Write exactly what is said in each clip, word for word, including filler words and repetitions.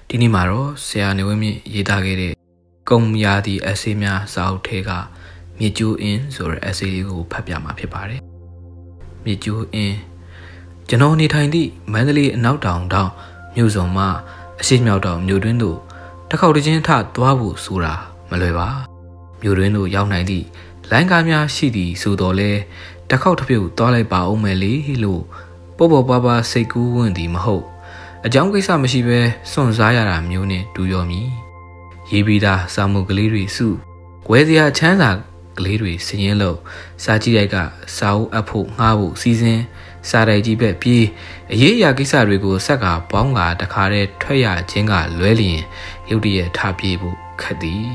ဒီနေ့မှာတော့ဆရာနေဝင်းမြင့်ရေးသားခဲ့တဲ့ကုံရာသီအက်ဆေးများစာအုပ်ထဲကမြစ်ကျိုးအင်းဆိုတဲ့အက်ဆေးလေးကိုဖတ်ပြမှာဖြစ်ပါတယ်။မြစ်ကျိုးအင်းကျွန်တော်နေထိုင်သည့်မန္တလေးအနောက်တောင်တောင်မြို့စုံမှအရှိမြောက်တောင်မြို့တွင်းသို့တစ်ခေါက်တစ်ချင်းထသွားဖို့ဆိုတာမလွယ်ပါ။မြို့တွင်းသို့ရောက်နိုင်သည့်လိုင်းကားများရှိသည်ဆိုတော့လဲတစ်ခေါက်တစ်ပြုတ်သွားလိုက်ပါဦးမယ်လေလို့ပေါ်ပေါ်ပါပါစိတ်ကူးဝင်သည်မဟုတ်အကြောင်းကိစ္စမရှိဘဲစွန့်စားရတာမျိုးနဲ့တူရောမည်ရေးပြီးသားစာမှုကလေးတွေစုကွဲစရာချမ်းသာကလေးတွေစည်ရင်လို့စာကြည့်ရိုက်ကစာအုပ်အပ်ဖို့ငှားဖို့စီစဉ်စာတိုက်ကြီးပဲပြေးအရေးအရာကိစ္စတွေကိုဆက်ကပေါင်းကတခါတည်းထွက်ရခြင်းကလွဲလျင်ရုတ်တရက်ထပြေးဖို့ခက်သည်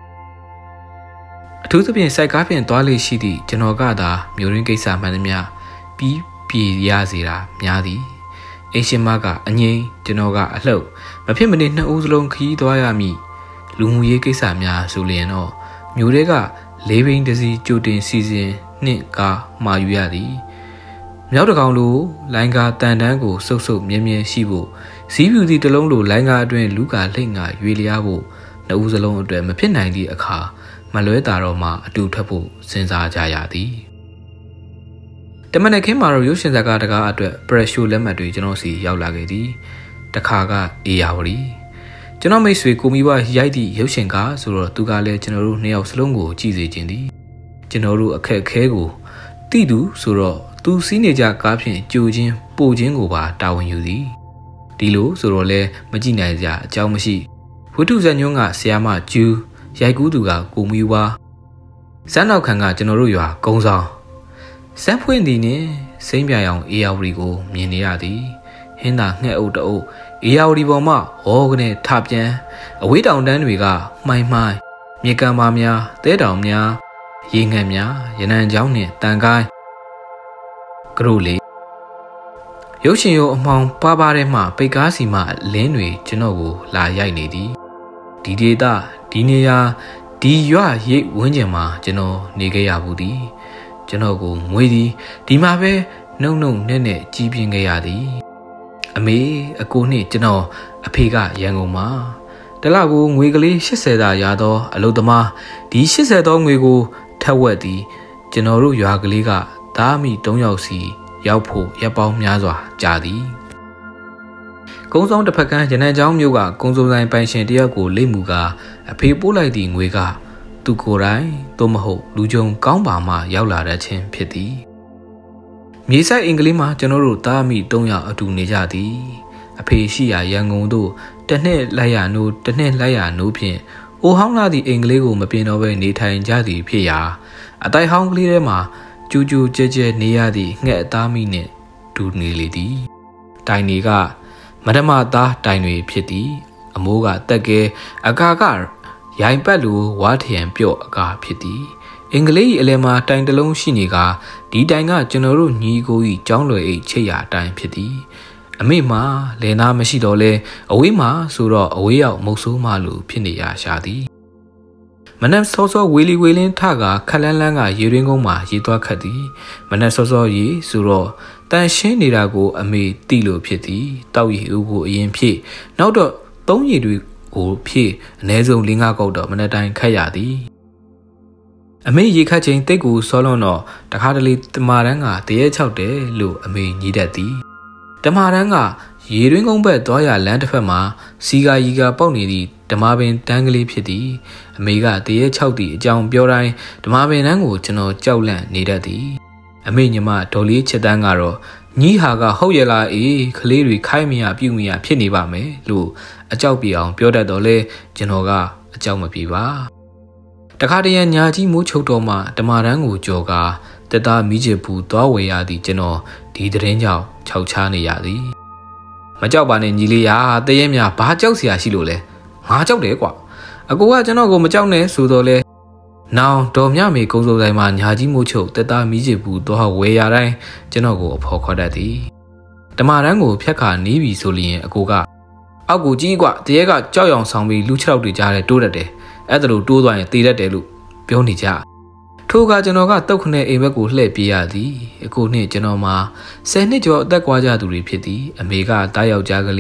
အထူးသဖြင့်စိုက်ကားဖြင့်သွားလေရှိသည့်ကျွန်တော်ကသာမျိုးရင်းကိစ္စမှန်သမျှပြီးပြေရစေတာများသည်အိမ်ရှင်မကအငိမ့်ကျွန်တော်ကအလှုပ်မဖြစ်မနေနှစ်ဦးစလုံးခီးသွားရမည်လူမှုရေးကိစ္စများဆိုလျင်တော့မျိုးတွေကလေးဘိန်းတစ်စီးကြိုတင်စီစဉ်နှင့်ကားမှာယူရသည်မြောက်တကောင်လိုလိုင်းကားတန်တန်းကိုစုပ်စုပ်မြဲမြဲရှိဖို့ဇီးဖြူစီတစ်လုံးလိုလိုင်းကားအတွင်းလူကာလှိမ့်ငါရွေလျားဖို့နှစ်ဦးစလုံးအတွက်မဖြစ်နိုင်သည့်အခါမလွဲတာတော့မှအတူထွက်ဖို့စဉ်းစားကြရသည်တမန်နဲ့ခင်းမှာတော့ရုပ်ရှင်ဇာတ်ကားတကားအတွက်ပရက်ရှိုလက်မှတ်တွေကျွန်တော်စီရောက်လာခဲ့သည်တခါကအေယာဝတီကျွန်တော်မိတ်ဆွေကိုမီဘရိုက်သည့်ရုပ်ရှင်ကားဆိုတော့သူကလည်းကျွန်တော်တို့နှစ်ယောက်စလုံးကိုကြည့်စေခြင်းသည်ကျွန်တော်တို့အခက်အခဲကိုတိတူဆိုတော့သူစီးနေကြကားဖြင့်ကြိုခြင်းပို့ခြင်းကိုပါတာဝန်ယူသည်ဒီလိုဆိုတော့လဲမကြည့်နိုင်ကြအကြောင်းမရှိဝိတုဇညွန်းကဆရာမကျူးရိုက်ကူးသူကကိုမီဘစန်းနောက်ခံကကျွန်တော်တို့ရွာကုန်းဆောင်စမ်းဖွင့်သည်နှင့်စိမ့်ပြရောင်အေယာဝတီကိုမြင်နေရသည်ဟင်းသာငှက်အုပ်တအုပ်အေယာဝတီပေါ်မှဟောကနေထပြန်အဝေးတောင်တန်းတွေကမှိုင်းမှိုင်းမြေကမ်းပါများတဲတောင်များရေငှက်များရနံချောင်းနှင့်တန်ကိုင်းကရုလေးရုပ်ရှင်ရုံအမှောင်ပါပါထဲမှပိတ်ကားစီမှလင်းတွေကျွန်တော်ကိုလာရိုက်နေသည်ဒီဒေတာဒီနေရာဒီရွာရိပ်ဝန်းကျင်မှာကျွန်တော်နေခဲ့ရဘူးသည်ကျွန်တော်ကိုငွေသည်ဒီမှာပဲနှုံနှုံနဲ့နဲ့ကြီးပြင်းခဲ့ရသည်အမေအကိုနှင့်ကျွန်တော်အဖေကရန်ကုန်မှာတလကိုငွေကလေး၈၀သာရသောအလုပ်သမားဒီ၈၀သောငွေကိုထက်ဝက်သည်ကျွန်တော်တို့ရွာကလေးကသားမိ၃ယောက်စီရောက်ဖို့ရပ်ပေါင်းများစွာကြာသည်ကုန်းဆောင်တစ်ဖက်ကရနံချောင်းမျိုးကကုန်းစုံဆိုင်ပိုင်ရှင်တယောက်ကိုလိတ်မှုကအဖေပို့လိုက်သည့်ငွေကသူကိုယ်တိုင်သို့မဟုတ်လူကြုံကောင်းပါမှရောက်လာတဲ့ချင်းဖြစ်သည်မြေဆိုင်အင်္ဂလိပ်မှာကျွန်တော်တို့သားမိ၃ယောက်အတူနေကြသည်အဖေရှိရာရန်ကုန်သို့တစ်နှစ်လိုက်ရနိုးတစ်နှစ်လိုက်ရနိုးဖြင့်အိုဟောင်းလာသည့်အင်္ဂလိပ်ကိုမပြင်တော့ဘဲနေထိုင်ကြသည်ဖြစ်ရာအတိုင်ဟောင်းကလေးထဲမှာကျူးကျူးကြဲကြဲနေရသည့်ငှက်အသားမိနှင့်ဒူနေလေသည်တိုင်တွေကမဓမ္မသားတိုင်တွေဖြစ်သည်အမိုးကတက်ကဲအကာကရိုင်ပတ်လိုဝါထရန်ပြော့အကာဖြစ်သည်အင်္ဂလိပ်အလဲမှာတိုင်တလုံးရှိနေကဒီတိုင်ကကျွန်တော်တို့ညီကိုကြီးကျောင်းလွယ်အိတ်ချိတ်ရတိုင်ဖြစ်သည်အမေမှာလယ်နာမရှိတော့လဲအဝေးမှာဆိုတော့အဝေးရောက်မုတ်ဆိုးမလိုဖြစ်နေရရှာသည်မနက်စောစောဝေလီဝေလင်းထကခက်လန်းလန်းကရေရင်းကုန်းမှာရေသွားခတ်သည်မနက်စောစောရေဆိုတော့တန်ရှင်းနေတာကိုအမေတိလို့ဖြစ်သည်တောက်ရီဦးကိုအရင်ဖြည့်နောက်တော့သုံးရီတွေကိုဖြည့်အနည်းဆုံး၄-၅ကောက်တော့မနက်တိုင်းခတ်ရသည်အမေရေခတ်ချိန်တိတ်ကိုစောလွန်တော့တခါတလေတမာတန်းကတရေချောက်တယ်လို့အမေညီးတတ်သည်တမာတန်းကရေရင်းကုန်းဘက်သွားရလမ်းတစ်ဖက်မှာစီကာရီကာပေါက်နေသည့်ဓမ္မပင်တန်းကလေးဖြစ်သည်အမေကတရေချောက်သည့်အကြောင်းပြောတိုင်းဓမ္မပင်တန်းကိုကျွန်တော်ကြောက်လန့်နေတတ်သည်အမေညီမဒေါ်လေးချစ်တန်းကတော့ညီဟာကဟုတ်ရလားအေးကလေးတွေခိုင်းမရပြုတ်မရဖြစ်နေပါမယ်လို့အကြောက်ပြေအောင်ပြောတတ်တော့လဲကျွန်တော်ကအကြောက်မပြေပါတခါတရံညာကြီးမိုးချုပ်တော်မှဓမ္မတန်းကိုကြော်ကာတက်သားမိချစ်ဘူးသွားဝယ်ရသည်ကျွန်တော်ဒီသတင်းကြောင့်ခြောက်ချားနေရသည်မကြောက်ပါနဲ့ညီလေးရာတရဲမြဘာကြောက်စရာရှိလို့လဲငါကြောက်တယ်ကွာအကိုကကျွန်တော်ကိုမကြောက်နဲ့ဆိုတော့လဲနောင်တော်မြမေကုန်းစုံတိုင်းမှာညာကြီးမိုးချုပ်တက်သားမိချစ်ဘူးသွားဝယ်ရတိုင်းကျွန်တော်ကိုအဖော်ခေါ်တတ်သည်ဓမ္မတန်းကိုဖြတ်ခါနီးပြီဆိုလျင်အကိုကအောက်ကိုကြီးကွာတရဲကကြောက်ရောင်ဆောင်ပြီးလူခြေထောက်တွေကြားထဲတိုးတတ်တယ်အဲ့ဒါလိုတိုးသွားရင်တေတတ်တယ်လို့ပြောနေကြထိုကကျွန်တော်ကတုတ်ခနဲ့အိမ်ဘက်ကိုလှည့်ပြေးရသည်အခုနှစ်ကျွန်တော်မှာဆယ်နှစ်ကျော်အသက်ကွာကြသူတွေဖြစ်သည်အမေကတားယောက်ျားကလေး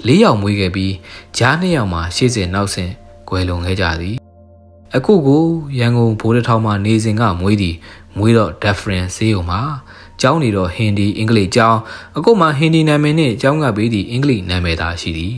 လေးယောက်မွေးခဲ့ပြီးဂျားနှစ်ယောက်မှာရှေ့စဉ်နောက်စဉ်ကွယ်လွန်ခဲ့ကြသည်အခုကိုရန်ကုန်ဘိုးတထောင်မှာနေစဉ်ကမွေးသည်မွေးတော့ different ဆေးုံမှာကျောင်းနေတော့ဟင်ဒီအင်္ဂလိပ်ကျောင်းအခုမှဟင်ဒီနာမည်နဲ့ကျောင်းကပေးသည့်အင်္ဂလိပ်နာမည်သာရှိသည်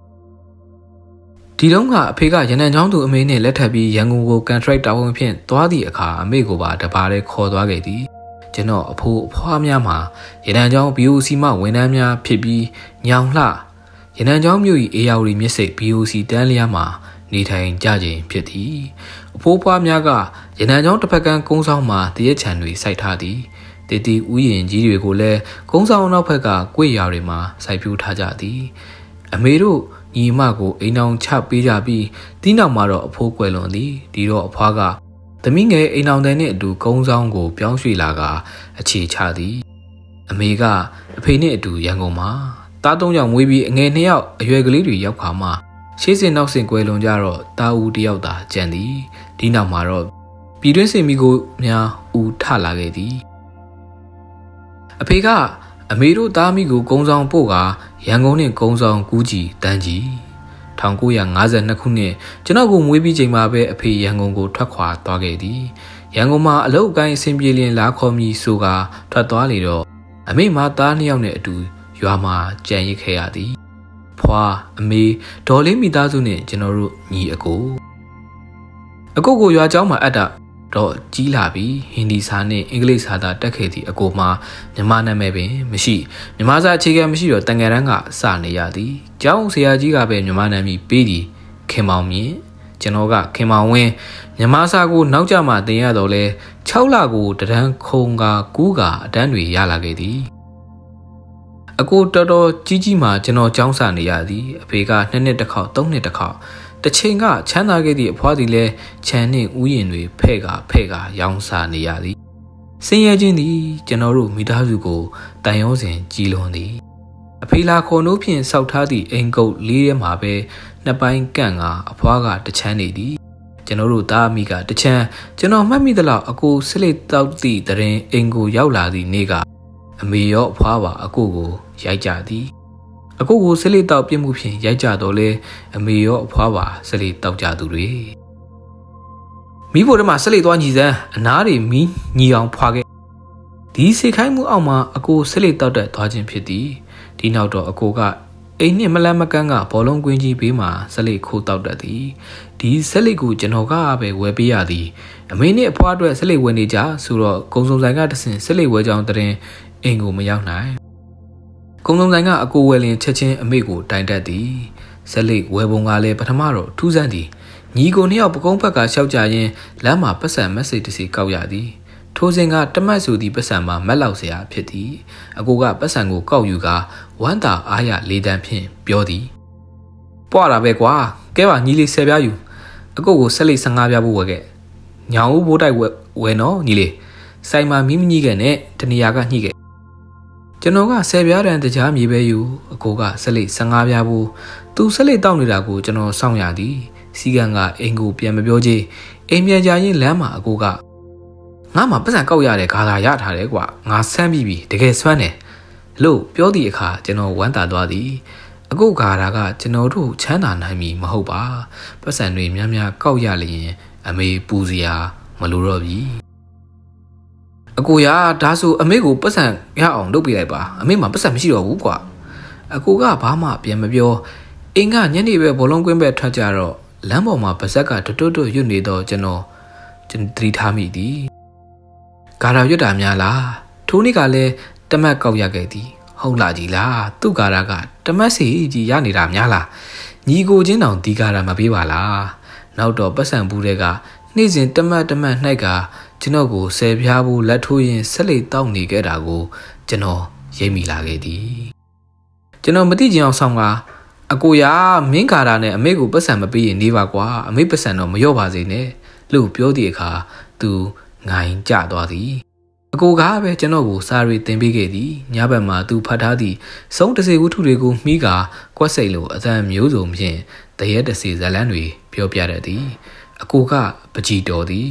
ဒီတုန်းကအဖေကရန်နံကျောင်းသူအမေနဲ့လက်ထပ်ပြီးရန်ကုန်ကို contract တာဝန်ဖြင့်သွားသည့်အခါအမေကိုပါတပါးလဲခေါ်သွားခဲ့သည်ကျွန်တော်အဖိုးအဖွားများမှာရန်နံကျောင်း B O C မှဝန်ထမ်းများဖြစ်ပြီးညောင်လှရန်နံကျောင်းမြို့၏အေယာဝတီမြစ်စိတ် B O C တန်းလျားမှာနေထိုင်ကြခြင်းဖြစ်သည်အဖိုးဖွားများကရန်နံကျောင်းတစ်ဖက်ကကုန်းဆောင်မှာတရက်ချံတွေစိုက်ထားသည်တည်တည်ဥယျင်ကြီးတွေကိုလည်းကုန်းဆောင်နောက်ဘက်ကကွေ့ရာတွေမှာစိုက်ပျိုးထားကြသည်အမေတို့ညီမကိုအိမ်အောင်ချပေးကြပြီးတီးနောက်မှာတော့အဖိုးကွယ်လွန်သည်ဒီတော့အဖွားကသမီးငယ်အိမ်အောင်တဲ့နဲ့အတူကုန်းဆောင်ကိုပြောင်းရွှေ့လာကအခြေချသည်အမေကအဖေနဲ့အတူရန်ကုန်မှာတားသုံးယောက်မွေးပြီးအငယ်နှစ်ယောက်အရွယ်ကလေးတွေရောက်ခါမှရှေ့စဉ်နောက်စဉ်ကွယ်လွန်ကြတော့တာဦးတယောက်သာကျန်သည်ဒီနောက်မှာတော့ပြည်တွင်းစင်မီကိုများဦးထလာခဲ့သည်အဖေကအမေတို့သားမိကိုကုန်းဆောင်ပို့ကရန်ကုန်နဲ့ကုန်းဆောင်ကူးကြီးတန်းကြီး၁၉၅၂ခုနှစ်ကျွန်တော်ကိုမွေးပြီးချိန်မှာပဲအဖေရန်ကုန်ကိုထွက်ခွာသွားခဲ့သည်ရန်ကုန်မှာအလုပ်အကိုင်းအဆင်ပြေလျင်လာခေါ်မည်ဆိုကထွက်သွားလေတော့အမေမသားနှစ်ယောက်နဲ့အတူရွာမှာကြံရစ်ခဲ့ရသည်ဖွာအမေဒေါ်လေးမိသားစုနဲ့ကျွန်တော်တို့ညီအကိုအကိုကိုရွာကျောင်းမှာအပ်တာတော့ကြီးလာပြီးဟင်ဒီစာနဲ့အင်္ဂလိပ်စာသာတက်ခဲ့သည့်အကိုမှာမြန်မာနာမည်ပင်မရှိမြန်မာစာအခြေခံမရှိတော့တန်ငယ်တန်းကစနေရသည်ကျောင်းဆရာကြီးကပဲမြန်မာနာမည်ပေးသည်ခင်မောင်မြင့်ကျွန်တော်ကခင်မောင်ဝင်းမြန်မာစာကိုနောက်ကျမှသင်ရတော့လဲ၆လကိုတဒန်းခုံကကူးကအတန်းတွေရလာခဲ့သည်အကိုတော်တော်ကြီးကြီးမှကျွန်တော်ကျောင်းစာနေရသည်အဖေကနှစ်နှစ်တစ်ခေါက်သုံးနှစ်တစ်ခေါက်တချိန်ကချမ်းသာခဲ့သည့်အဖွားသည်လည်းခြံနှင့်ဥယျင်တွေဖဲ့ကဖဲ့ကရောင်းစားနေရသည်ဆင်းရဲခြင်းသည်ကျွန်တော်တို့မိသားစုကိုတန်ရုံးစဉ်ကြီးလွန်သည်အဖေလာခေါ်နိုးဖြင့်စောက်ထားသည့်အိမ်ကုတ်လေးထဲမှာပဲနှစ်ပိုင်းကန့်ကအဖွားကတချမ်းနေသည်ကျွန်တော်တို့သားအမိကတချမ်းကျွန်တော်မှတ်မိသလောက်အကိုဆစ်လက်တောက်သည့်တရင်အိမ်ကိုရောက်လာသည့်နေ့ကအမေရောအဖွားပါအကိုကိုရိုက်ကြသည်အကိုကိုဆစ်လက်တောက်ပြစ်မှုဖြင့်ရိုက်ကြတော့လဲအမေရောအဖွားပါဆစ်လက်တောက်ကြသူတွေမိဖို့တမဆစ်လက်သွားညီစမ်းအနားတွေမီးညီအောင်ဖွာခဲ့ဒီစိတ်ခိုင်းမှုအောက်မှာအကိုဆစ်လက်တောက်တဲ့သွားခြင်းဖြစ်သည်ဒီနောက်တော့အကိုကအိမ်နှစ်မလန်းမကန်းကဘောလုံးကွင်းကြီးဘေးမှာဆစ်လက်ခိုးတောက်တတ်သည်ဒီဆစ်လက်ကိုကျွန်တော်ကပဲဝယ်ပေးရသည်အမေနဲ့အဖွားအတွက်ဆစ်လက်ဝယ်နေကြဆိုတော့ကုံစုံဆိုင်ကတဆင်ဆစ်လက်ဝယ်ကြောင်းတရင်အိမ်ကိုမရောက်နိုင်ကုံစုံဆိုင်ကအကိုဝယ်လင်ချက်ချင်းအမေကိုတိုင်တက်သည်ဆစ်လက်ဝယ်ပုံကလည်းပထမတော့ထူးဆန်းသည်ညီကိုနှစ်ယောက်ပကုံးဘက်ကရှောက်ကြရင်လမ်းမှာပတ်စံမက်ဆေ့တစ်စီကောက်ရသည်ထိုစဉ်ကတမတ်ဆိုသည့်ပတ်စံမှာမက်လောက်เสียဖြစ်သည်အကိုကပတ်စံကိုကောက်ယူကဝမ်းသာအားရလေးတန်းဖြင့်ပြောသည်ပွားတာပဲကွာကဲပါညီလေးဆယ်ပြားယူအကိုကိုဆက်လက်၁၅ပြားဖို့ဝယ်ခဲ့ညောင်ဦးဘိုးတိုက်ဝယ်ဝယ်နော်ညီလေးဆိုင်မှာမီးမညှိခဲ့နဲ့တနေရာကညှိခဲ့ကျွန်တော်ကဆယ်ပြားတန်တကြားမြေပဲယူအကိုကဆက်လက်၁၅ပြားဖို့သူဆက်လက်တောက်နေတာကိုကျွန်တော်စောင့်ရသည်စီကံကအိမ်ကိုပြန်မပြောချေအိမ်ပြန်ကြရင်လမ်းမှာအကိုကငါမှပတ်စံကောက်ရတဲ့ဂါလာရထားတယ်ကွာငါဆမ်းပြီးပြီတကယ်ဆွမ်းတယ်လို့ပြောသည့်အခါကျွန်တော်ဝမ်းသာသွားသည်အကုတ်ဂါရာကကျွန်တော်တို့ချမ်းသာနိုင်မည်မဟုတ်ပါပတ်စံတွေများများကောက်ရလျင်အမေပူစရာမလိုတော့ပြီအကိုရဒါဆိုအမေကိုပတ်စံရအောင်လုပ်ပြလိုက်ပါအမေမှပတ်စံမရှိတော့ဘူးကွာအကိုကဘာမှပြန်မပြောအင်းကညနေပဲဘောလုံးကွင်းပဲထွက်ကြတော့လမ်းပေါ်မှာပါဇက်ကတွတ်တွတ်ရွတ်နေတော့ကျွန်တော်ကျွန်သတိထားမိသည်ဂါရာရွတ်တာများလားထိုးနေ့ကလည်းတမတ်ကောက်ရခဲ့သည်ဟုတ်လားကြီးလားသူ့ဂါရာကတမတ်စီကြီးရနေတာများလားညီကိုချင်းတောင်ဒီဂါရာမပေးပါလားနောက်တော့ပတ်စံဘူးတဲ့ကနေ့စဉ်တမတ်တမတ်နှိုက်ကကျွန်တော်ကိုဆယ်ပြားဖို့လက်ထိုးရင်ဆက်လက်တောက်နေခဲ့တာကိုကျွန်တော်ရိပ်မိလာခဲ့သည်ကျွန်တော်မသိချင်အောင်ဆောင်ကအကိုရမင်းဂါရာနဲ့အမေကိုပတ်စံမပေးရင်နေပါကွာအမေပတ်စံတော့မလျော့ပါစေနဲ့လို့ပြောသည့်အခါသူငိုင်းကြသွားသည်အကိုကပဲကျွန်တော်ကိုစာရီတင်ပေးခဲ့သည်ညဘက်မှာသူဖတ်ထားသည့်စုံတစေဝတ္ထုတွေကိုမှီးကာကွက်စိတ်လိုအသံမျိုးစုံဖြင့်တရဲတစေဇလန်းတွေပြောပြတတ်သည်အကိုကပကြီးတော်သည်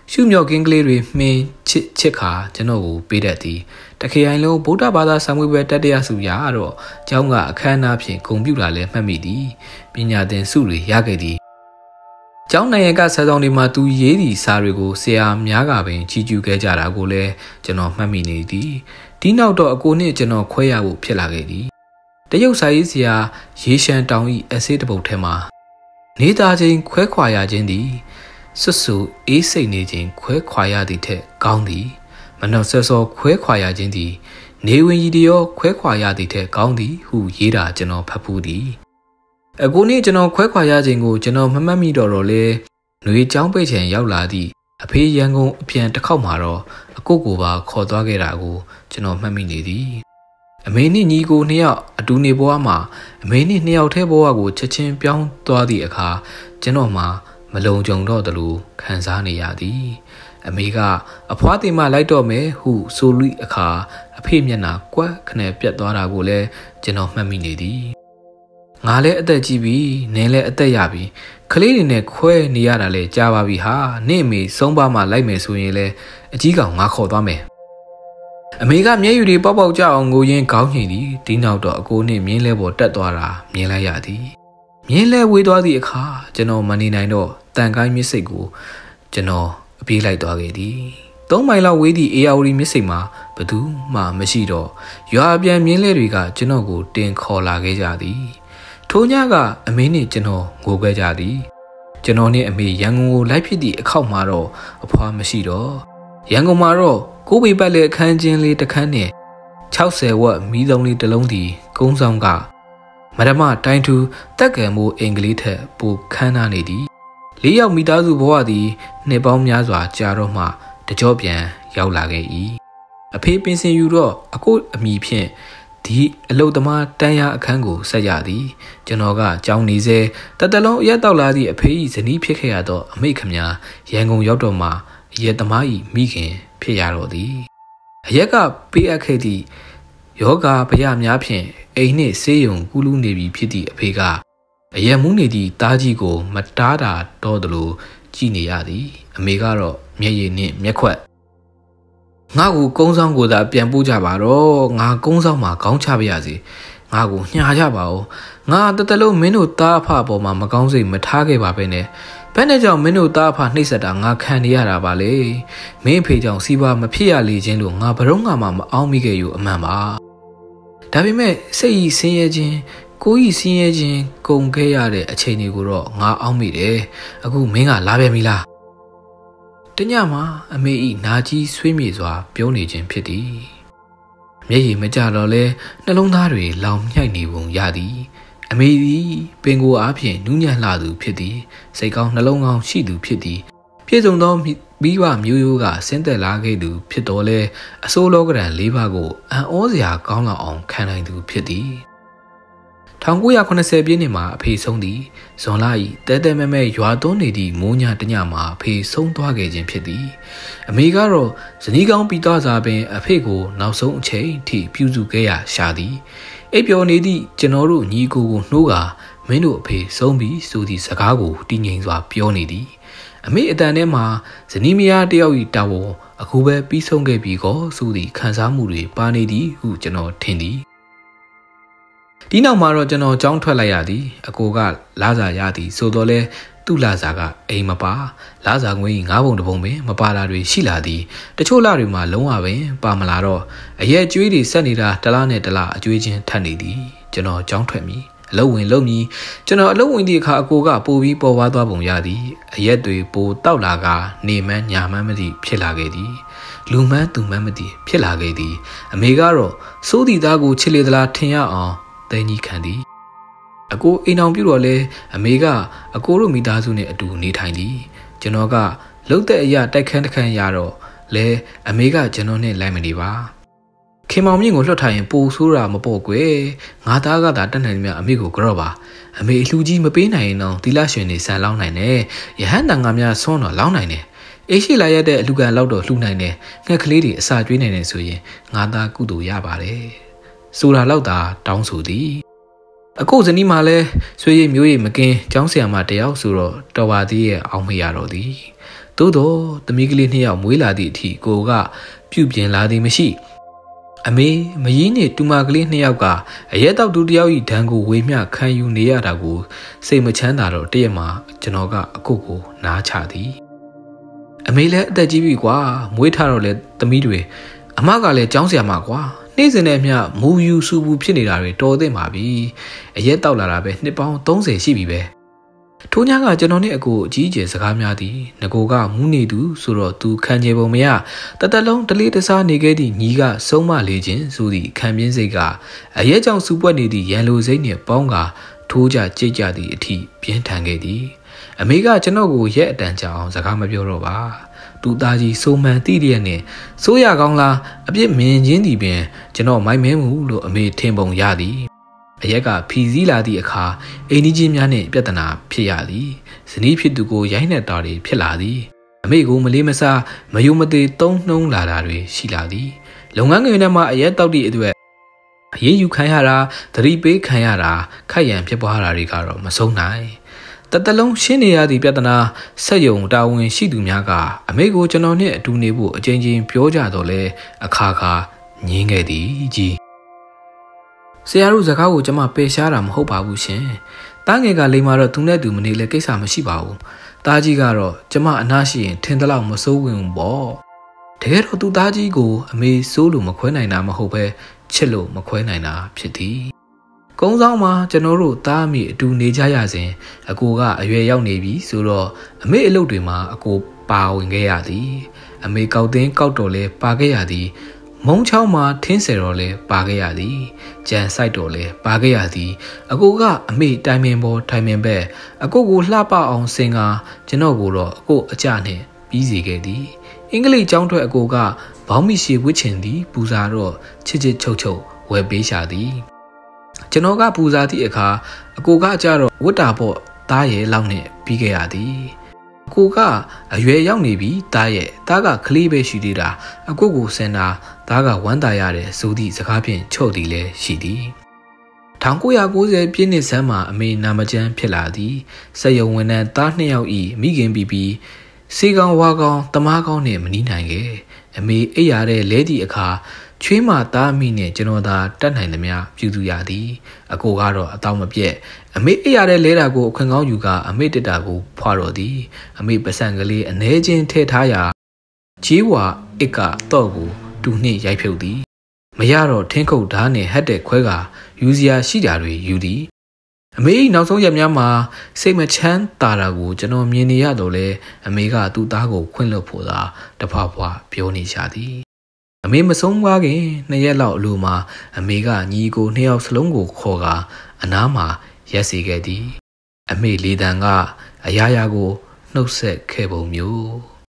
ရှုမြော့ကင်းကလေးတွေမှင်းချစ်ချစ်ခါကျွန်တော်ကိုပေးတတ်သည်တခေအိုင်လုံးဗုဒ္ဓဘာသာဆံမွေးပွဲတတရစုရတော့ကျောင်းကအခမ်းအနားဖြင့်ဂုဏ်ပြုတာလည်းမှတ်မိသည်ပညာသင်ဆုတွေရခဲ့သည်ကျောင်းနိုင်ငံကဆရာဆောင်တွေမှာသူရေးသည့်စာတွေကိုဆရာများကပင်ချီးကျူးခဲ့ကြတာကိုလည်းကျွန်တော်မှတ်မိနေသည်ဒီနောက်တော့အကိုနဲ့ကျွန်တော်ခွဲရဖို့ဖြစ်လာခဲ့သည်တရုတ်စာရေးဆရာရေရှမ်းတောင်ဤအစေးတပုတ်ထဲမှာနေသားချင်းခွဲခွာရခြင်းသည်ဆွတ်ဆူအေးစိတ်နေခြင်းခွဲခွာရသည့်ထက်ကောင်းသည်မနှော့ဆော့ဆော့ခွဲခွာရခြင်းသည်နေဝင်ကြီးတရောခွဲခွာရသည့်ထက်ကောင်းသည်ဟုရေးတာကျွန်တော်ဖတ်ဖူးသည်အကိုနေ့ကျွန်တော်ခွဲခွာရခြင်းကိုကျွန်တော်မမှတ်မိတော့တော့လေຫນွေချောင်းပိတ်ချင်ရောက်လာသည့်အဖေရန်ကုန်အပြန်တစ်ခေါက်မှာတော့အကိုကိုပါခေါ်သွားခဲ့တာကိုကျွန်တော်မှတ်မိနေသည်အမေနဲ့ညီကိုနှစ်ယောက်အတူနေဘဝမှာအမေနဲ့နှစ်ယောက်ထဲဘဝကိုချက်ချင်းပြောင်းသွားသည့်အခါကျွန်တော်မှာမလုံခြုံတော့သလိုခံစားနေရသည်အမေကအဖွားတင်မလိုက်တော့မယ်ဟုဆိုလိအခါအဖေမျက်နှာကွက်ခနဲ့ပြတ်သွားတာကိုလည်းကျွန်တော်မှတ်မိနေသည်ငါလည်းအသက်ကြီးပြီနင်းလည်းအသက်ရပြီကလေးတွေနဲ့ခွဲနေရတာလည်းကြာပါပြီဟာနင့်အမေဆုံးပါမှလိုက်မယ်ဆိုရင်လည်းအကြီးကောင်ငါခေါ်သွားမယ်အမေကမျက်ရည်တွေပေါက်ပေါက်ကြအောင်ငိုရင်းခေါင်းညှိသည်ဒီနောက်တော့အကိုနဲ့မြင်းလဲပေါ်တက်သွားတာမြင်လိုက်ရသည်မြင်းလဲဝေးသွားသည့်အခါကျွန်တော်မနေနိုင်တော့တန်ကိုင်းမြစ်စိတ်ကိုကျွန်တော်အပြေးလိုက်သွားခဲ့သည်သုံးမိုင်လောက်ဝေးသည့်အေယာဝတီမြစ်စိတ်မှာဘသူမှမရှိတော့ရွာပြန်မြင်းလဲတွေကကျွန်တော်ကိုတင်ခေါ်လာခဲ့ကြသည်ထိုညကအမေနဲ့ကျွန်တော်ငိုခဲ့ကြသည်ကျွန်တော်နဲ့အမေရန်ကုန်ကိုလိုက်ဖြစ်သည့်အခောက်မှာတော့အဖွားမရှိတော့ရန်ကုန်မှာတော့ကိုပေပတ်လေအခန်းချင်းလေးတစ်ခန်းနဲ့၆၀ဝက်မီးသုံးလေးတစ်လုံးဒီကုန်းဆောင်ကမရမတိုင်းထူတက်ကံမိုးအင်္ဂလိပ်ထက်ပိုခမ်းနားနေသည်လေးယောက်မိသားစုဘဝသည်နှစ်ပေါင်းများစွာကြာတော့မှတကြောပြန်ရောက်လာခဲ့၏အဖေပင်စင်ယူတော့အကိုအမိဖြင့်ဒီအလုတ်သမားတန်းရအခန်းကိုဆက်ရသည်ကျွန်တော်ကကြောင်းနေစေတတလုံးအရက်တောက်လာသည့်အဖေ၏ဇနီးဖြစ်ခဲ့ရသောအမိခမညာရန်ကုန်ရောက်တော့မှအရက်သမား၏မိခင်ဖြစ်ရတော့သည်အရက်ကပေးအပ်ခဲ့သည့်ယောဂဗျာများဖြင့်အိမ်နှင့်ဆေးရုံကူးလူးနေပြီဖြစ်သည့်အဖေကအရက်မူးနေသည့်တားကြီးကိုမတားတာတော့သလိုကြည်နေရသည်အမေကတော့မျက်ရည်နှင့်မျက်ခွက်ငါ့ကိုကုန်းဆောင်ကိုသာပြန်ပို့ကြပါတော့ငါကုန်းဆောင်မှာခေါင်းချပါရစေငါ့ကိုညာကြပါဦးငါတတလုံးမင်းတို့တားအဖပေါ်မှာမကောင်းစိတ်မထားခဲ့ပါပဲနဲ့ဘယ်နဲ့ကြောင့်မင်းတို့တားအဖနှိပ်စက်တာငါခံနေရတာပါလေမင်းဖေကြောင့်စီးပွားမဖြစ်ရလေခြင်းလို့ငါဘရုံးငါမှမအောင်မိခဲ့ယူအမှန်ပါဒါပေမဲ့စိတ်ဤဆင်းရဲခြင်းကိုဤဆင်းရဲခြင်းကုန်ခဲ့ရတဲ့အချိန်တွေကိုတော့ငါအောင်မိတယ်အခုမင်းကလာပြန်ပြီလားတညမှာအမေဤနာကြီးဆွေးမြေစွာပြောနေခြင်းဖြစ်သည်မျက်ရည်မကြတော့လဲနှလုံးသားတွေလောင်မြိုက်နေပုံရသည်အမေသည်ပင်ကိုအားဖြင့်နူးညံ့လှသူဖြစ်သည်စိတ်ကောင်းနှလုံးကောင်းရှိသူဖြစ်သည်ပြည့်စုံသောမိဘမျိုးရိုးကဆင်းသက်လာခဲ့သူဖြစ်တော်လဲအစိုးလောကရန်လေးပါးကိုအံ့ဩစရာကောင်းလောက်အောင်ခံနိုင်သူဖြစ်သည်၁၉၇၀ပြည့်နှစ်မှာအဖေဆုံးသည်ဇွန်လ၏တဲတဲမဲမဲရွာသွန်းနေသည့်မိုးညတညမှာအဖေဆုံးသွားခဲ့ခြင်းဖြစ်သည်အမေကတော့ဇနီးကောင်းပြီးသွားစာပင်အဖေကိုနောက်ဆုံးအချိန်ထိပြုစုခဲ့ရရှာသည်အိပ်ပျော်နေသည့်ကျွန်တော်တို့ညီကိုကိုနှိုးကမင်းတို့အဖေဆုံးပြီဆိုသည့်စကားကိုတည်ငြိမ်စွာပြောနေသည်အမေအတန်ထဲမှာဇနီးမယားတယောက်၏တာဝန်အခုပဲပြီးဆုံးခဲ့ပြီကောဆိုသည့်ခံစားမှုတွေပါနေသည်ဟုကျွန်တော်ထင်သည်ဒီနောက်မှာတော့ကျွန်တော်ကြောင်းထွက်လိုက်ရသည်အကိုကလာစာရသည်ဆိုတော့လဲသူ့လာစာကအိမ်မပါလာစာငွေငါးပုံတစ်ပုံပင်မပါတာတွေရှိလာသည်တချို့လတွေမှာလုံးဝပင်ပါမလာတော့အရက်ကျွေးတွေဆက်နေတာတလားနဲ့တလားအကျွေးချင်းထပ်နေသည်ကျွန်တော်ကြောင်းထွက်ပြီအလုံးဝင်လုံးပြီးကျွန်တော်အလုံးဝင်သည့်အခါအကိုကပိုပြီးပေါ်သွားသွားပုံရသည်အရက်တွေပိုတောက်လာကနေမှန်းညာမှန်းမသိဖြစ်လာခဲ့သည်လူမှန်းသူမှန်းမသိဖြစ်လာခဲ့သည်အမေကတော့စိုးသည်သားကိုချစ်လေသလားထင်ရအောင်တဲကြီးခံသည်အကိုအိမ်အောင်ပြုတော့လဲအမေကအကိုတို့မိသားစုနဲ့အတူနေထိုင်သည်ကျွန်တော်ကလှုပ်တဲ့အရာတိုက်ခန်းတစ်ခန်းရတော့လဲအမေကကျွန်တော်နဲ့လိုက်မနေပါခင်မောင်မြင့်ကိုလွှတ်ထားရင်ပိုဆိုးတာမပေါ့ကွယ်ငါသားကသာတက်နိုင်မြအမေကိုကြော့ပါအမေအလှကြီးမပေးနိုင်ရင်တော့သီလရှင်နေဆန်လောင်းနိုင်တယ်ရဟန်းတန်ငါများဆွန်းတော့လောင်းနိုင်တယ်အေးရှိလာရတဲ့အလူကန်လောက်တော့လှူနိုင်တယ်ငှက်ကလေးတွေအစာကျွေးနိုင်တယ်ဆိုရင်ငါသားကုသိုလ်ရပါတယ်ဆိုတာလောက်သာတောင်းဆိုသည်အခုဇနီးမှာလဲဆွေရည်မျိုးရည်မကင်းကျောင်းဆရာမတယောက်ဆိုတော့တော်ပါသေးရဲ့အောင်မရတော့သည်သို့တော့သမီးကလေးနှစ်ယောက်မွေးလာသည့်အထိကိုကပြုပြင်လာသည်မရှိအမေမကြီးနှင့်တူမကလေးနှစ်ယောက်ကအရဲတောက်သူတယောက်၏ဒဏ်ကိုဝေမျှခံယူနေရတာကိုစိတ်မချမ်းသာတော့တရက်မှာကျွန်တော်ကအကုတ်ကိုနားချသည်အမေလည်းအသက်ကြီးပြီကွာမွေးထားတော့လေသမီးတွေအမကလည်းကြောင်းဆရာမကွာနေ့စဉ်နဲ့မျှမူယူစုဘူးဖြစ်နေတာတွေတော်သိမ့်ပါပြီအရက်တောက်လာတာပဲနှစ်ပေါင်းသုံးဆယ်ရှိပြီပဲထိုးညာကကျွန်တော်နဲ့အကိုအကြီးအကျယ်စကားများသည်ငကိုကမူးနေသူဆိုတော့သူခံချေပုံမရတသက်လုံးတလေးတစားနေခဲ့သည့်ညီကဆုံးမလေခြင်းဆိုသည့်ခံပြင်းစိတ်ကအရက်ကြောင့်စူပွက်နေသည့်ရန်လိုစိတ်နှင့်ပေါင်းကထိုးကြကြိတ်ကြသည့်အထိပြင်းထန်ခဲ့သည်အမေကကျွန်တော်ကိုရက်အတန်ကြာအောင်စကားမပြောတော့ပါသူသားကြီးစိုးမှန်တိရရဲ့နဲ့စိုးရကောင်းလားအပြစ်မင်ချင်းသည်ပင်ကျွန်တော်မိုက်မဲမှုလို့အမေထင်ပုံရသည်အရက်ကဖီစည်းလာသည့်အခါအိမ်ကြီးချင်းများနှင့်ပြဿနာဖြစ်ရသည်ဇနီးဖြစ်သူကိုရိုင်းနှက်တာတွေဖြစ်လာသည်အမေကိုမလေးမစားမယုံမသေးတုံးနှုံးလာတာတွေရှိလာသည်လုပ်ငန်းငယ်ထဲမှာအရက်တောက်သည့်အတွက်အရေးယူခံရတာသတိပေးခံရတာခိုက်ရန်ဖြစ်ပွားတာတွေကတော့မဆုံးနိုင်တတလုံးရှင်းနေရသည့်ပြဿနာဆက်ယုံတာဝန်ရှိသူများကအမေကိုကျွန်တော်နဲ့အတူနေဖို့အချိန်ချင်းပြောကြတော့လဲအခါခါငင်းခဲ့သည်ကြီးဆရာတို့စကားကိုကျွန်မပယ်ရှားတာမဟုတ်ပါဘူးရှင်။တားငယ်ကလိမ္မာတော့သူနဲ့သူမနေလဲကိစ္စမရှိပါဘူး။တားကြီးကတော့ကျွန်မအနာရှိရင်ထင်သလောက်မစိုးဝင်ဘူးပေါ့။တကယ်တော့သူသားကြီးကိုအမေစိုးလို့မခွဲနိုင်တာမဟုတ်ပဲချစ်လို့မခွဲနိုင်တာဖြစ်သည်။ကုန်းဆောင်မှာကျွန်တော်တို့တားမိအတူနေကြရစဉ်အကိုကအရွယ်ရောက်နေပြီဆိုတော့အမေအလုပ်တွေမှာအကိုပါဝင်ခဲ့ရသည်။အမေကောက်တင်းကောက်တော်လဲပါခဲ့ရသည်။မုံချောင်းမှာထင်းဆယ်တော်လဲပါခဲ့ရသည်ကြံဆိုင်တော်လဲပါခဲ့ရသည်အကိုကအမေတိုင်ပင်ပေါ်ထိုင်ပင်ဘက်အကိုကိုလှပအောင်စင်ကကျွန်တော်ကိုတော့အကိုအကြနဲ့ပြီးစီခဲ့သည်အင်္ဂလိပ်ကျောင်းထွက်အကိုကဘောင်းမီရှည်ဝစ်ချင်သည်ပူဇာတော့ချစ်ချစ်ချုပ်ချုပ်ဝယ်ပေးရှာသည်ကျွန်တော်ကပူဇာသည့်အခါအကိုကကြတော့ဝတ်တာပေါ့သားရဲ့လောက်နဲ့ပြီးခဲ့ရသည်အကိုကအရွယ်ရောက်နေပြီသားရဲ့သားကကလေးပဲရှိသေးတာအကိုကိုစင်တာသားကဝမ်းသာရတယ်ဆိုသည့်စကားဖြင့်ချုပ်သည်လည်းရှိသည်၁၉၉၀ပြည့်နှစ်ဆန်းမှာအမေနာမကျန်းဖြစ်လာသည်စက်ရုံဝန်ထမ်းသားနှစ်ယောက်ဤမိခင်ပြီးပြီးစေကောင်ဝါကောင်တမားကောင်နှင့်မနီးနိုင်ခဲ့အမေအိပ်ရတဲ့လဲသည့်အခါချွေးမသားမိနဲ့ကျွန်တော်သာတတ်နိုင်သမျှပြုစုရသည်အကိုကတော့အတော့မပြက်အမေအိပ်ရတဲ့လဲတာကိုအခွင့်ကောင်းယူကအမေတက်တာကိုဖွာတော့သည်အမေပစံကလေးအ ਨੇ ချင်းထည့်ထားရာချီးဝါအစ်ကတော့ကိုတူနှင့်ရိုက်ဖြုတ်သည်မရတော့ထင်းခုတ်ဓာတ်နှင့်ဟက်တဲ့ခွဲကယူစရာရှိတာတွေယူသည်အမေ၏နောက်ဆုံးရက်များမှာစိတ်မချမ်းသာတာကိုကျွန်တော်မြင်နေရတော့လဲအမေကသူ့သားကိုခွင့်လွှတ်ဖို့သာတဖွာဖွာပြောနေကြသည်အမေမဆုံးသွားခင်နှစ်ရက်လောက်အလိုမှာအမေကညီကိုနှစ်ယောက်စလုံးကိုခေါ်ကအနားမှာရက်စီခဲ့သည်အမေလေတံကအရာရာကိုနှုတ်ဆက်ခဲ့ပုံမျိုး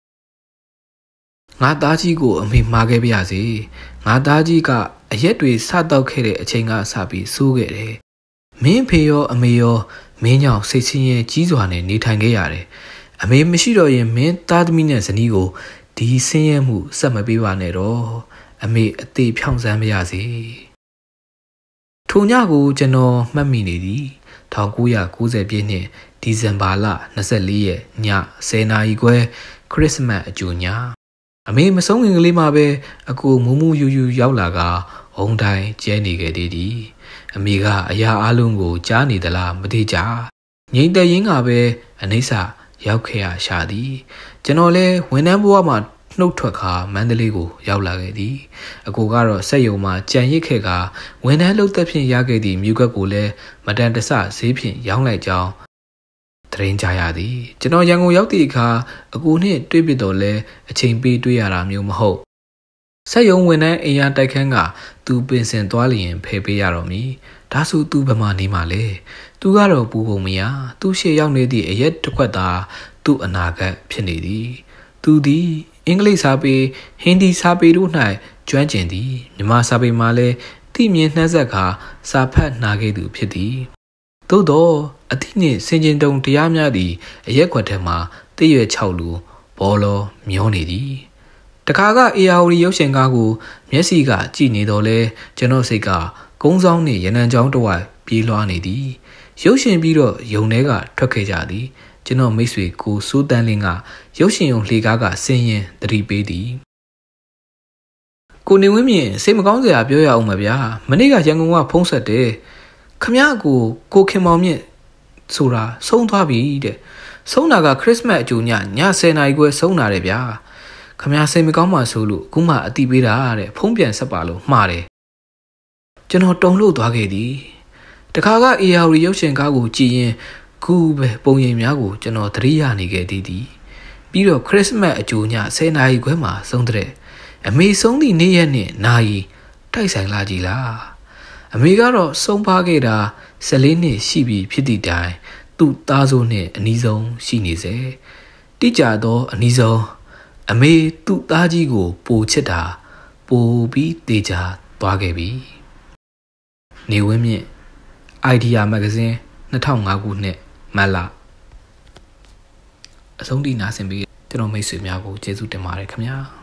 ငါသားကြီးကိုအမေမှားခဲ့ပါရစေငါသားကြီးကအရက်တွေစတောက်ခဲ့တဲ့အချိန်ကစပြီးစိုးခဲ့တယ်မင်းဖေရောအမေရောမင်းကြောင့်စိတ်ဆင်းရဲကြီးစွာနဲ့နေထိုင်ခဲ့ရတယ်အမေမရှိတော့ရင်မင်းသားသမီးနဲ့ဇနီးကိုဒီဆင်းရဲမှုဆက်မပေးပါနဲ့တော့အမေအသေးဖြောင်းစမ်းပါရစေထိုညကိုကျွန်တော်မှတ်မိနေသည်၁၉၉၀ပြည့်နှစ်ဒီဇင်ဘာလ၂၄ရက်ည၁၀နာရီခွဲခရစ်စမတ်အကြိုညအမေမဆုံးခင်ကလေးမှာပဲအကိုမူးမူးယူယူရောက်လာကဟုံတိုင်းကျဲနေခဲ့သေးသည်အမေကအရာအလုံးကိုကြားနေသလားမသိကြငိမ့်တဲ့ရင်းကပဲအနိစ္စရောက်ခဲ့ရရှာသည်ကျွန်တော်လဲဝန်ထမ်းဘဝမှာနှုတ်ထွက်ခါမန္တလေးကိုရောက်လာခဲ့သည်အကိုကတော့စက်ရုံမှာကြံရစ်ခဲ့ကဝန်ထမ်းလုပ်သက်ဖြင့်ရခဲ့သည့်မြူကွက်ကိုလည်းမတန်တဆဈေးဖြင့်ရောင်းလိုက်ကြောင်းသတင်းကြရသည်ကျွန်တော်ရန်ကုန်ရောက်သည့်အခါအကိုနှင့်တွေ့ပြတော့လဲအချိန်ပေးတွေ့ရတာမျိုးမဟုတ်ဆက်ယုံဝန်ထမ်းအိမ်ရတိုက်ခန်းကသူပင်စင်သွားလျင်ဖယ်ပေးရတော့မည်ဒါဆိုသူဘယ်မှာနေမှာလဲသူကတော့ပူပုံမရသူရှေ့ရောက်နေသည့်အရက်တစ်ခွက်သာသူ့အနာဂတ်ဖြစ်နေသည်သူသည်အင်္ဂလိပ်စာပေဟင်းဒီစာပေတို့၌ကျွမ်းကျင်သည်မြန်မာစာပေမှာလည်းသိမြင်နှက်ဆက်ခါစာဖတ်နာခဲ့သူဖြစ်သည်သို့သောအသည့်နှင့်စင်ကျင်တုံတရားများသည်အရက်ခွက်ထဲမှာတည့်ရွယ်၆လူဘောလောမျောနေသည်တခါကအေယာဝတီရုပ်ရှင်ကားကိုမျက်စိကကြည့်နေတော့လဲကျွန်တော်စိတ်ကကုန်းဆောင်နှင့်ရနံချောင်းတစ်ဝိုက်ပြေးလွှားနေသည်ရုပ်ရှင်ပြီးတော့ယုံထဲကထွက်ခဲ့ကြသည်ကျွန်တော်မိတ်ဆွေကိုစိုးတန်းလင်းကရုပ်ရှင်ရုံလှေကားကဆင်းရင်သတိပေးသည်ကိုနေဝင်းမြင့်စိတ်မကောင်းစရာပြောရအောင်မဗျာမနေ့ကရန်ကုန်ကဖုံးဆက်တယ်ခမရကိုကိုခင်မောင်မြင့်ဆိုတာဆုံးသွားပြီတဲ့ဆုံးတာကခရစ်စမတ်အကြိုညညဆယ်နာရီခွဲဆုံးတာတဲ့ဗျာခမရစိတ်မကောင်းမှဆိုလို့အခုမှအတိပေးတာတဲ့ဖုံးပြန်ဆက်ပါလို့မှားတယ်ကျွန်တော်တုံလို့သွားခဲ့သည်တခါက အေ အာ ရီ ရုပ်ရှင်ကားကိုကြည်ရင်ခုပဲပုံရိပ်များကိုကျွန်တော်သတိရနေခဲ့သည်သည်ပြီးတော့ခရစ်စမတ်အကြိုညဆယ်နာရီခွဲမှာဆုံးတဲ့အမေဆုံးသည့်နေ့ရက်နဲ့နာရီတိုက်ဆိုင်လာကြည်လားအမေကတော့ဆုံးပါခဲ့တာဆယ်လေးနှစ်ရှိပြီဖြစ်သည့်တိုင်သူ့သားစိုးနဲ့အနီးဆုံးရှိနေစေတိကျသောအနီးဆုံးအမေသူ့သားကြီးကိုပိုချစ်တာပိုပြီးတေချာသွားခဲ့ပြီနေဝင်းမြင့် Idea Magazine နှစ်ထောင်ငါခုနှစ်မတ်လအဆုံးထိနားဆင်ပြီးကျွန်တော်မိတ်ဆွေများကိုကျေးဇူးတင်ပါတယ်ခင်ဗျာ